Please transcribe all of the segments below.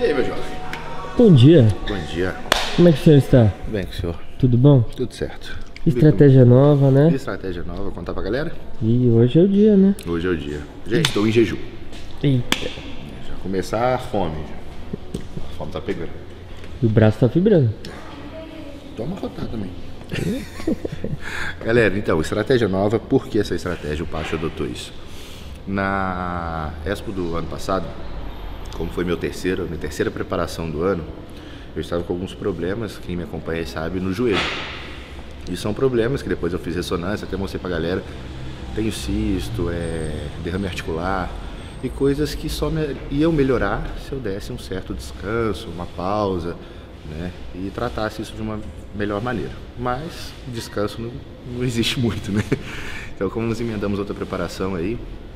E aí, meu jovem? Bom dia. Bom dia. Como é que o senhor está? Tudo bem com o senhor? Tudo bom? Tudo certo. Estratégia nova, né? Estratégia nova, contar pra galera? E hoje é o dia, né? Hoje é o dia. Gente, estou em jejum. Eita. Já começar a fome. A fome tá pegando. E o braço tá vibrando. Toma rotar também. Galera, então, estratégia nova. Por que essa estratégia? O Pacho adotou isso. Na Expo do ano passado, como foi minha terceira preparação do ano, eu estava com alguns problemas, quem me acompanha sabe, no joelho. E são problemas que depois eu fiz ressonância, até mostrei pra galera. Tenho cisto, derrame articular e coisas que só iam melhorar se eu desse um certo descanso, uma pausa, né? E tratasse isso de uma melhor maneira. Mas descanso não existe muito, né? Então, como nós emendamos outra preparação aí,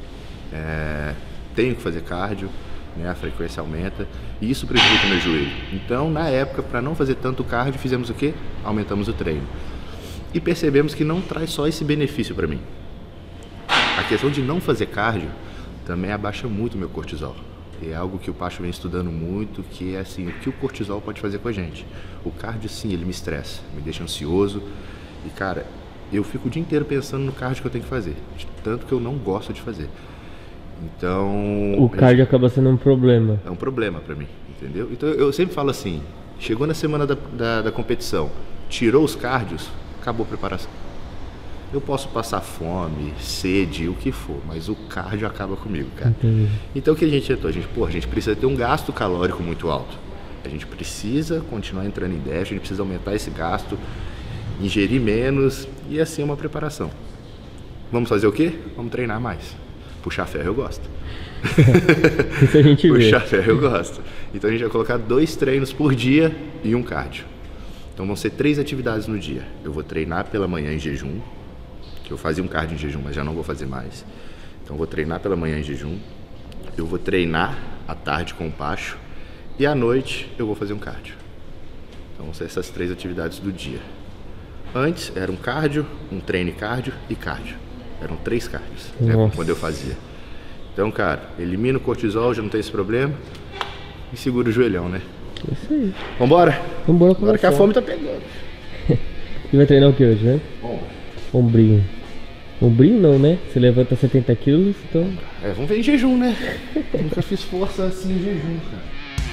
tenho que fazer cardio, né? A frequência aumenta e isso prejudica meu joelho. Então, na época, para não fazer tanto cardio, fizemos o quê? Aumentamos o treino. E percebemos que não traz só esse benefício para mim. A questão de não fazer cardio também abaixa muito o meu cortisol. E é algo que o Pacho vem estudando muito, que é assim, o que o cortisol pode fazer com a gente. O cardio, sim, ele me estressa, me deixa ansioso. E, cara, eu fico o dia inteiro pensando no cardio que eu tenho que fazer. Tanto que eu não gosto de fazer. Então... O cardio acaba sendo um problema. É um problema para mim, entendeu? Então eu sempre falo assim, chegou na semana da competição, tirou os cardios, acabou a preparação. Eu posso passar fome, sede, o que for, mas o cardio acaba comigo, cara. Entendi. Então o que a gente tentou? A gente precisa ter um gasto calórico muito alto. A gente precisa continuar entrando em déficit, a gente precisa aumentar esse gasto, ingerir menos e assim é uma preparação. Vamos fazer o quê? Vamos treinar mais. Puxar ferro eu gosto. Isso a gente vê. Puxar ferro eu gosto. Então a gente vai colocar 2 treinos por dia e um cardio. Então vão ser 3 atividades no dia. Eu vou treinar pela manhã em jejum, que eu fazia um cardio em jejum, mas já não vou fazer mais. Então eu vou treinar pela manhã em jejum, eu vou treinar à tarde com o Pacho e à noite eu vou fazer um cardio. Então vão ser essas 3 atividades do dia. Antes era um cardio, um treino cardio e cardio. Eram 3 cardios, né, quando eu fazia. Então, cara, elimina o cortisol, já não tem esse problema e segura o joelhão, né? Isso aí. Vambora? Vambora Agora que a fome tá pegando. E vai treinar o que hoje, né? Bom. Ombrinho. Ombrinho não, né? Você levanta 70 quilos, então... Vamos ver em jejum, né? Nunca fiz força assim em jejum, cara.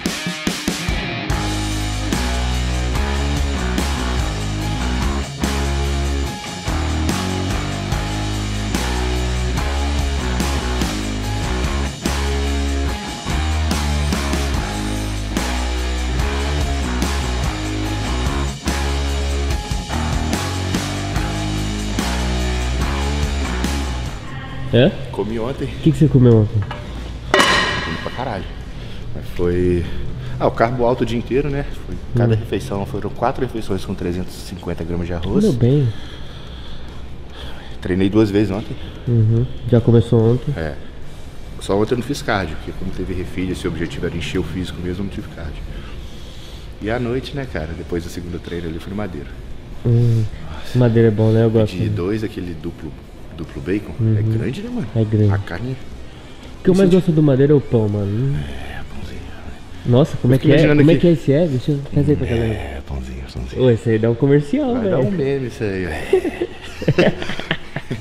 É? Comi ontem. O que você comeu ontem? Comi pra caralho. Mas foi... o carbo alto o dia inteiro, né? Cada refeição, foram 4 refeições com 350 gramas de arroz. Tudo bem. Treinei 2 vezes ontem. Já começou ontem? Só ontem eu não fiz cardio, porque como teve refilho, esse objetivo era encher o físico mesmo, eu não tive cardio. E à noite, né, cara, depois do segundo treino ali, fui no Madeira. Madeira é bom, né? Eu gosto. De 2, aquele duplo bacon. É grande, né, mano? É grande. A carne... O que eu mais gosto do Madeira é o pão, mano. Pãozinho. Nossa, como é que é? Como é que é esse é? Deixa eu fazer pra galera. Pãozinho. Ô, esse aí dá um comercial, Vai velho. dar um meme isso aí, ó.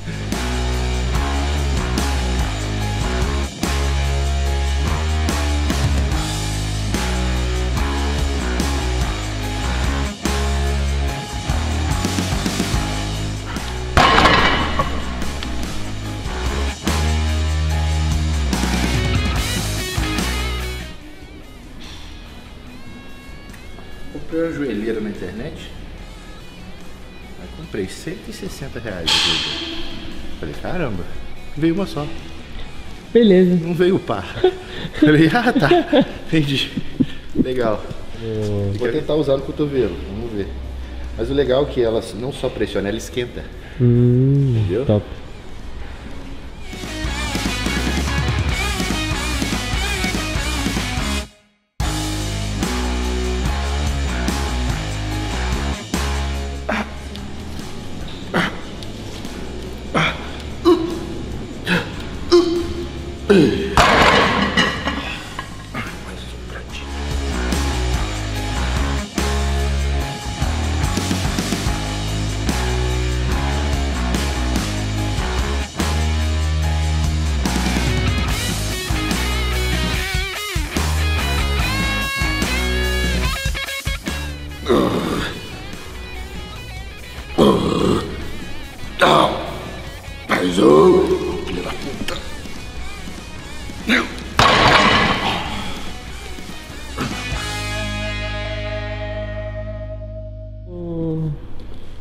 Comprei uma joelheira na internet. Aí comprei R$160 a joelheira. Falei, caramba, veio uma só. Beleza. Não veio o par. Falei, tá, entendi. Legal. Vou tentar usar no cotovelo, vamos ver. Mas o legal é que ela não só pressiona, ela esquenta. Entendeu? Top. Mais um pratinho.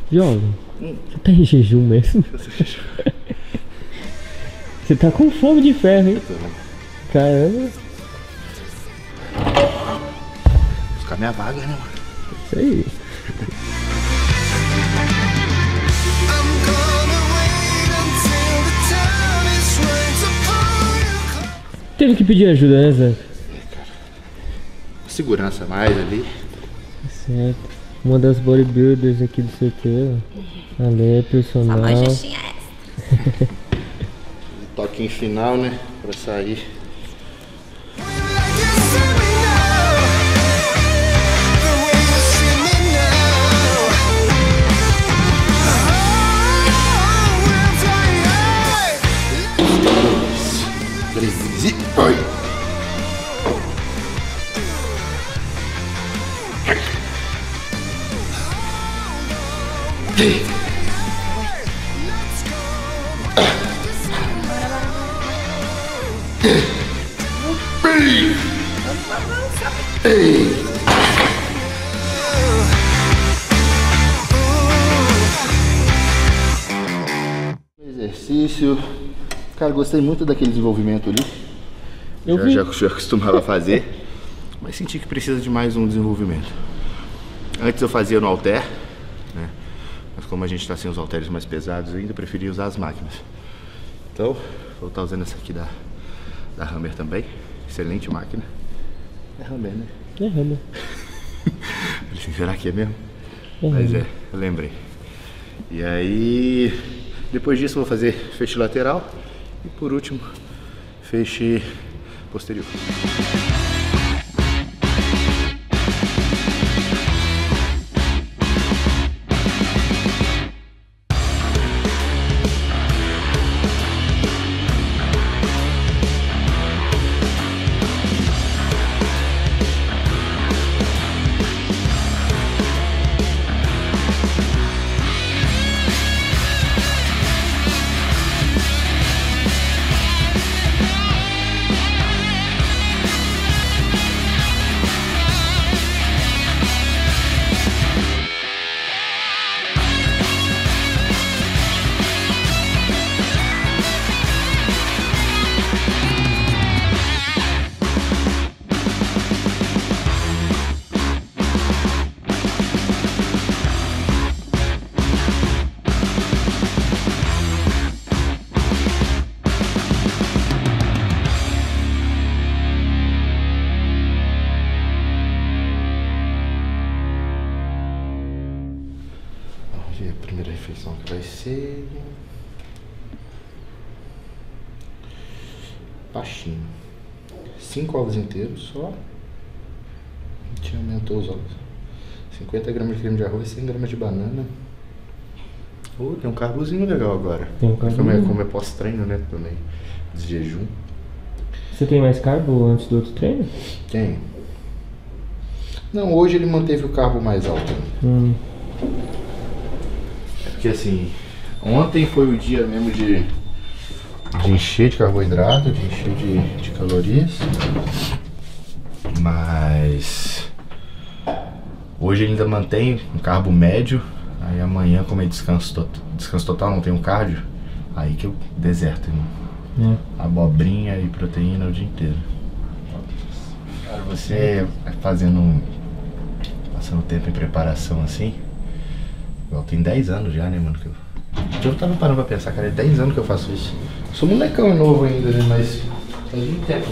Jovem, você tá em jejum mesmo? Você tá com fome de ferro, hein? Caramba. Vou buscar minha vaga, né, mano? Isso aí. Teve que pedir ajuda, né, Zé? Segurança mais ali. Certo. Uma das bodybuilders aqui do CT, ó. A Lê é personal. Toquinho final, né? Pra sair. Oi. Exercício. Cara, gostei muito daquele desenvolvimento ali. Já costumava fazer, mas senti que precisa de mais um desenvolvimento. Antes eu fazia no halter, né? Mas como a gente está sem os halteres mais pesados ainda, eu preferi usar as máquinas. Então, vou estar usando essa aqui da Hammer também. Excelente máquina. É Hammer, né? É Hammer. Será que é mesmo? Mas é, eu lembrei. E aí, depois disso eu vou fazer feixe lateral e por último, feixe posterior. A primeira refeição que vai ser baixinho, 5 ovos inteiros só. A gente aumentou os ovos, 50 gramas de creme de arroz, 100 gramas de banana. Tem um carbozinho legal agora. Tem um carbozinho. Como é pós-treino, né, também, de jejum. Você tem mais carbo antes do outro treino? Tem. Não, hoje ele manteve o carbo mais alto. Porque assim, ontem foi o dia mesmo de encher de carboidrato, de encher de calorias. Mas hoje ele ainda mantém um carbo médio. Aí amanhã, como é descanso total, não tem um cardio, aí que eu deserto, irmão. Abobrinha e proteína o dia inteiro. Cara, você passando tempo em preparação assim, tem 10 anos já, né, mano? Eu tava parando pra pensar, cara, é 10 anos que eu faço isso. Sou molecão novo ainda, né, mas faz muito tempo.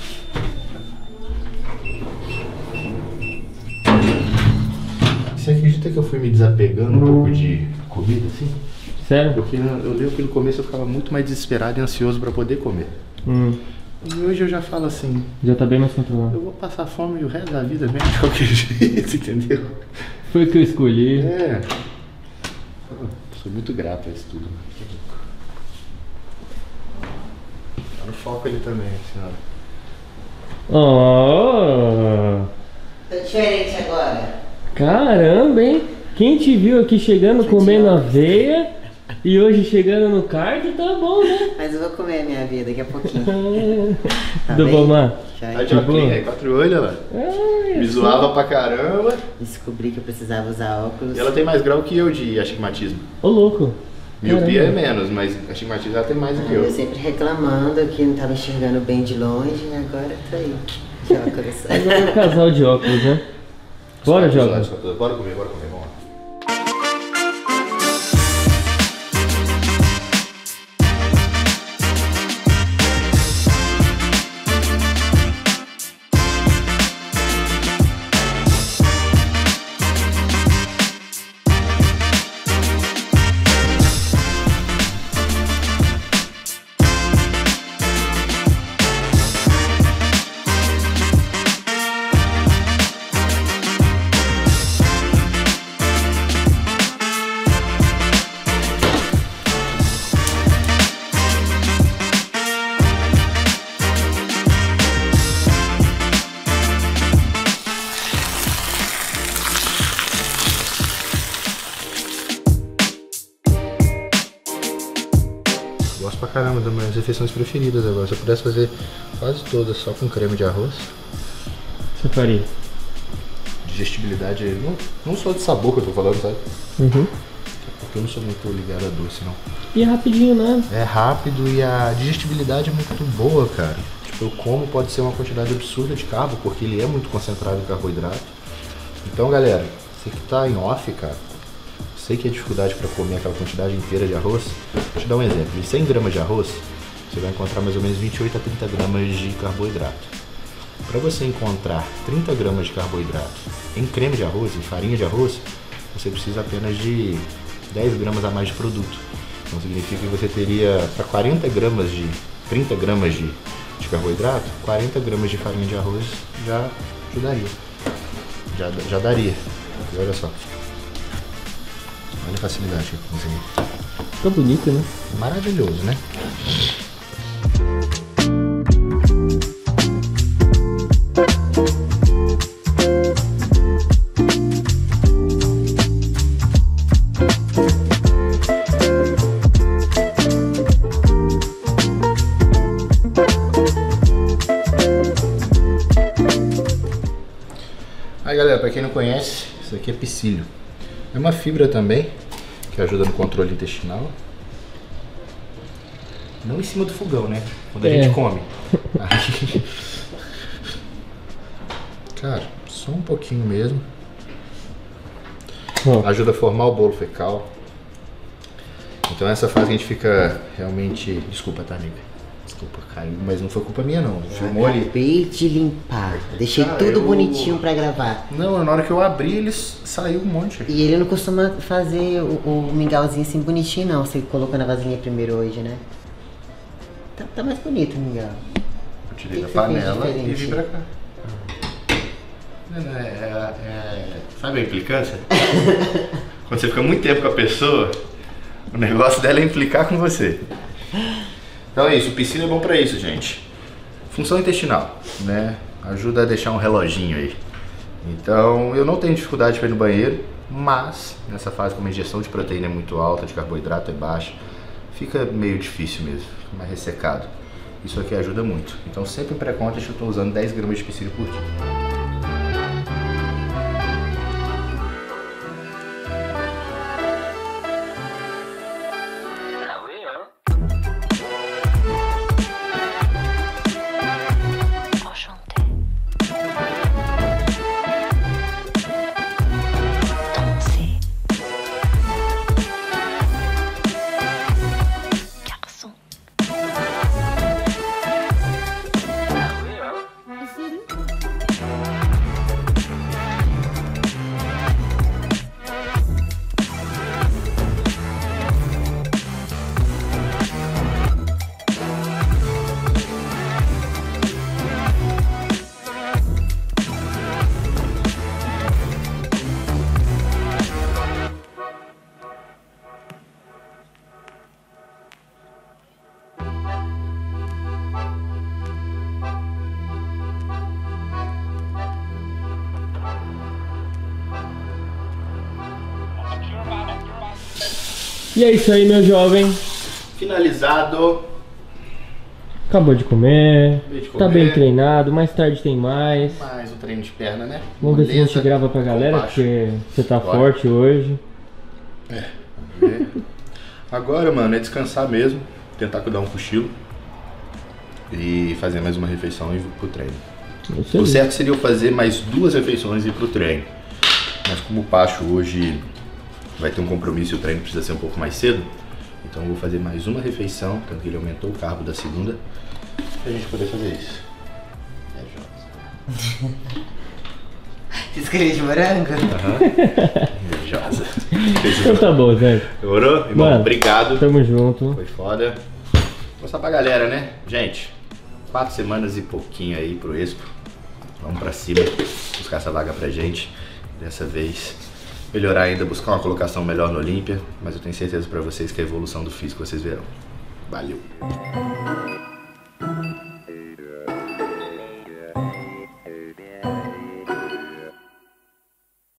Você acredita que eu fui me desapegando um pouco de comida, assim? Sério? Porque eu lembro que no começo eu ficava muito mais desesperado e ansioso pra poder comer. E hoje eu já falo assim... Já tá bem mais controlado. Eu vou passar fome o resto da vida mesmo de qualquer jeito, entendeu? Foi o que eu escolhi. É. Sou muito grato a isso tudo. Tá no foco ele também, senhora. Oh! Tá diferente agora. Caramba, hein? Quem te viu aqui chegando comendo aveia e hoje chegando no cardio, tá bom, né? Mas eu vou comer a minha vida daqui a pouquinho. Tá Do bem? Bomar. Já Aí de óculos, 4 olhos, lá. Ai, Me zoava pra caramba. Descobri que eu precisava usar óculos. E ela tem mais grau que eu de astigmatismo. Ô, louco. Miopia é Caramba. menos, mas astigmatismo ela tem mais do que Eu eu. sempre reclamando que não tava enxergando bem de longe, e agora tô aí. De óculos. Agora é um casal de óculos, né? Bora, Joga. Bora comer, vamos lá. Gosto pra caramba das minhas refeições preferidas agora. Se eu pudesse fazer quase todas só com creme de arroz. Você faria? Digestibilidade, não só de sabor que eu tô falando, sabe? Uhum. Porque eu não sou muito ligado a doce, não. E é rapidinho, né? É rápido e a digestibilidade é muito boa, cara. Tipo, eu como pode ser uma quantidade absurda de carbo, porque ele é muito concentrado em carboidrato. Então, galera, você que tá em off, cara, sei que é dificuldade para comer aquela quantidade inteira de arroz. Vou te dar um exemplo. De 100 gramas de arroz, você vai encontrar mais ou menos 28 a 30 gramas de carboidrato. Para você encontrar 30 gramas de carboidrato em creme de arroz, em farinha de arroz, você precisa apenas de 10 gramas a mais de produto. Então significa que você teria para 40 gramas de 30 gramas de carboidrato, 40 gramas de farinha de arroz já ajudaria. Já daria. E olha só. Olha a facilidade que eu consegui. Ficou bonito, né? Maravilhoso, né? Aí galera, pra quem não conhece, isso aqui é psyllium. É uma fibra também, que ajuda no controle intestinal. Não em cima do fogão, né? Quando a gente come. Aí... Cara, só um pouquinho mesmo. Ajuda a formar o bolo fecal. Então essa fase a gente fica realmente... Desculpa, tá, amiga? Desculpa, caiu, mas não foi culpa minha não. Filmou ali. Acabei de limpar. Deixei tudo bonitinho pra gravar. Não, na hora que eu abri, eles saiu um monte. E ele não costuma fazer o mingauzinho assim bonitinho não. Você colocou na vasilhinha primeiro hoje, né? Tá mais bonito o mingau. Eu tirei da que você fez panela e diferente? vim pra cá. Sabe a implicância? Quando você fica muito tempo com a pessoa, o negócio dela é implicar com você. Então é isso, o psyllium é bom pra isso, gente. Função intestinal, né? Ajuda a deixar um reloginho aí. Então eu não tenho dificuldade para ir no banheiro, mas nessa fase como a ingestão de proteína é muito alta, de carboidrato é baixa, fica meio difícil mesmo, fica mais ressecado. Isso aqui ajuda muito. Então sempre em pré-contest eu estou usando 10 gramas de psyllium por dia. E é isso aí, meu jovem. Finalizado. Acabou de comer, Acabei de tá comer. bem treinado, mais tarde tem mais. Mais um treino de perna, né? Vamos ver se a gente Moleza, grava pra galera, baixo. porque você tá Bora. forte hoje. Vamos ver. Agora, mano, é descansar mesmo, tentar dar um cochilo e fazer mais uma refeição e ir pro treino. Isso O aí. certo seria eu fazer mais 2 refeições e ir pro treino. Mas como o Pacho hoje vai ter um compromisso e o treino precisa ser um pouco mais cedo, então eu vou fazer mais uma refeição, tanto que ele aumentou o carbo da segunda, pra gente poder fazer isso. Escrevi de morango? Invejosa. Então tá bom, Zé. Demorou? Irmão, Mano, obrigado. Tamo junto. Foi foda. Vou mostrar pra galera, né? Gente, 4 semanas e pouquinho aí pro Expo. Vamos pra cima, buscar essa vaga pra gente. Dessa vez, melhorar ainda, buscar uma colocação melhor no Olímpia. Mas eu tenho certeza pra vocês que a evolução do físico vocês verão. Valeu!